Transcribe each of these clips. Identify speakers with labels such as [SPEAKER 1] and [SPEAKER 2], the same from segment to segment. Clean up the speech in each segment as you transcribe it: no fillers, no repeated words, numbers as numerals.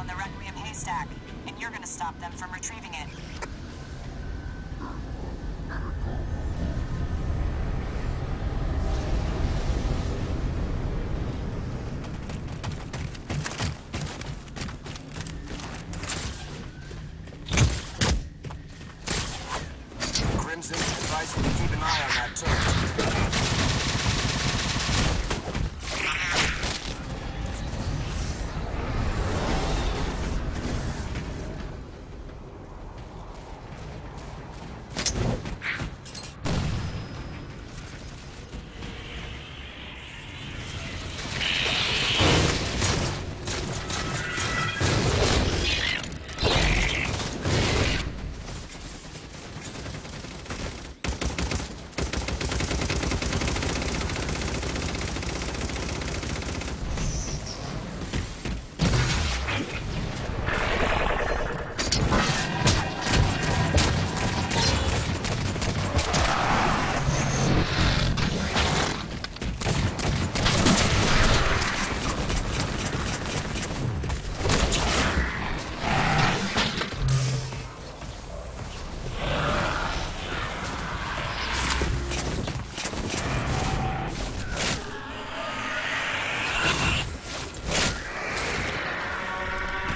[SPEAKER 1] on the Requiem haystack, and you're gonna stop them from retrieving it.
[SPEAKER 2] Crimson advises you to keep an eye on that turret.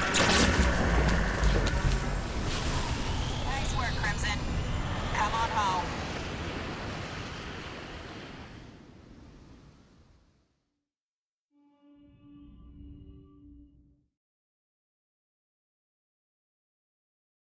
[SPEAKER 2] Come on home.